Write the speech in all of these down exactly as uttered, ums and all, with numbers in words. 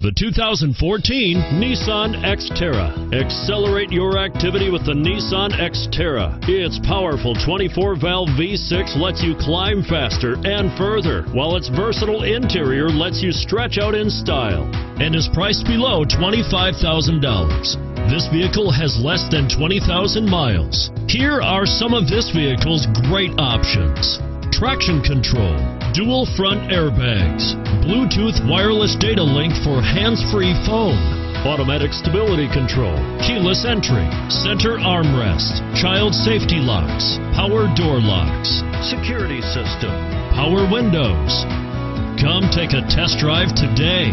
The two thousand fourteen Nissan Xterra. Accelerate your activity with the Nissan Xterra. Its powerful twenty-four valve V six lets you climb faster and further, while its versatile interior lets you stretch out in style, and is priced below twenty-five thousand dollars. This vehicle has less than twenty thousand miles. Here are some of this vehicle's great options: traction control, dual front airbags, Bluetooth wireless data link for hands-free phone, automatic stability control, keyless entry, center armrest, child safety locks, power door locks, security system, power windows. Come take a test drive today.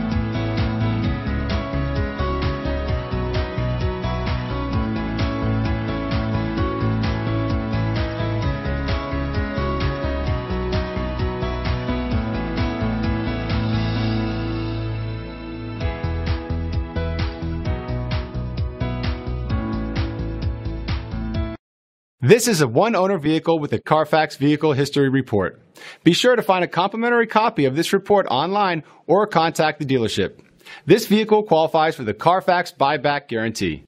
This is a one-owner vehicle with a Carfax Vehicle History Report. Be sure to find a complimentary copy of this report online or contact the dealership. This vehicle qualifies for the Carfax Buyback Guarantee.